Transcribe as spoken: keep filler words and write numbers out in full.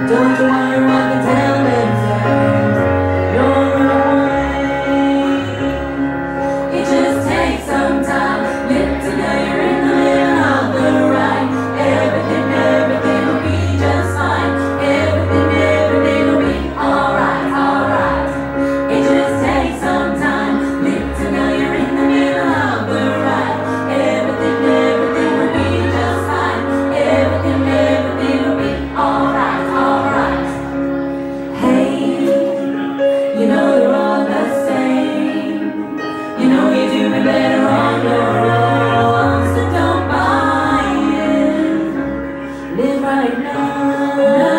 Don't you wonder what the tell them say? You're away. It just takes some time. Live to know you're in the middle of the ride. Everything, everything will be just fine. Everything, everything will be alright, alright. It just takes some time. Live to know you're in the middle of the ride. Everything, everything will be just fine. Everything, everything will be alright, alright. Hey, you know they're all the same. You know you're doing better on your own, so don't buy it. Live right now.